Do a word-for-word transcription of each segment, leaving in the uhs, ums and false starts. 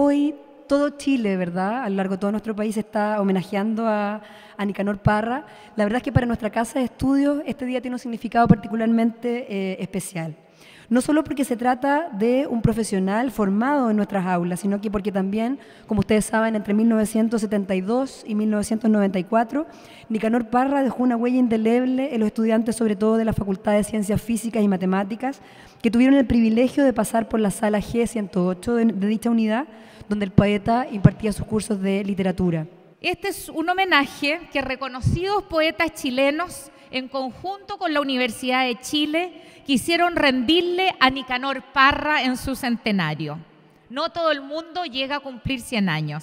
hoy todo Chile, ¿verdad?, a lo largo de todo nuestro país está homenajeando a, a Nicanor Parra. La verdad es que para nuestra casa de estudios este día tiene un significado particularmente eh, especial. No solo porque se trata de un profesional formado en nuestras aulas, sino que porque también, como ustedes saben, entre mil novecientos setenta y dos y mil novecientos noventa y cuatro, Nicanor Parra dejó una huella indeleble en los estudiantes, sobre todo de la Facultad de Ciencias Físicas y Matemáticas, que tuvieron el privilegio de pasar por la sala G ciento ocho de, de dicha unidad, donde el poeta impartía sus cursos de literatura. Este es un homenaje que reconocidos poetas chilenos, en conjunto con la Universidad de Chile, quisieron rendirle a Nicanor Parra en su centenario. No todo el mundo llega a cumplir cien años.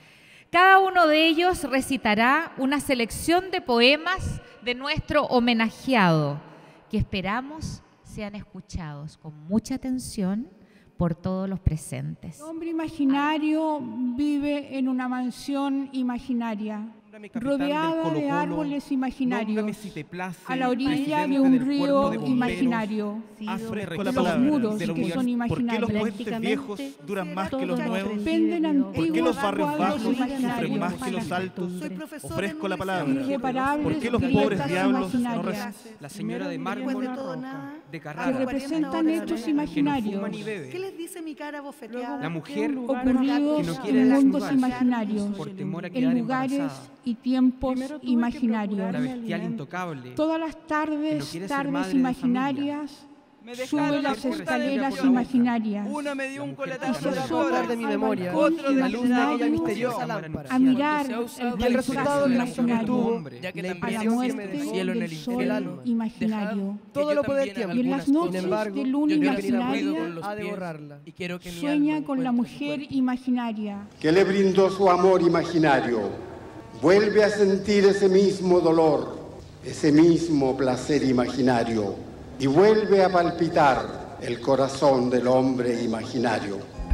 Cada uno de ellos recitará una selección de poemas de nuestro homenajeado, que esperamos sean escuchados con mucha atención por todos los presentes. El hombre imaginario vive en una mansión imaginaria, rodeada de árboles imaginarios, a la orilla de un río imaginario, de los muros que son imaginarios. ¿Por qué los puentes viejos duran más que los nuevos? ¿Por qué los barrios bajos sufren más que los altos? Ofrezco la palabra. ¿Por qué los pobres diablos no rezan? La señora de mármol de Carrara, que representan hechos imaginarios. ¿Qué les dice mi cara bofeteada? La mujer ocurridos que no quiere en dar mundos lugar imaginarios, por temor a quedar en lugares embarazada. y tiempos imaginarios. La bestial intocable. Todas las tardes, que no tardes imaginarias, sube las escaleras imaginarias. Una me dio un coletazo se de asoma hablar de mi memoria, balcón otro de la luz de aquella imaginario misteriosa lámpara. a mirar Y el resultado de la acción que imaginario, tuvo, ya que a la también me muerte del cielo en del el sol el alma. imaginario. Todo lo puede el tiempo. Y en las Sin noches embargo, de luna yo quiero venir a ruido imaginaria con los ha de borrarla. Y quiero que mi sueña alma con la encuentre su mujer cuerpo. imaginaria. Que le brindó su amor imaginario, vuelve a sentir ese mismo dolor, ese mismo placer imaginario, y vuelve a palpitar el corazón del hombre imaginario.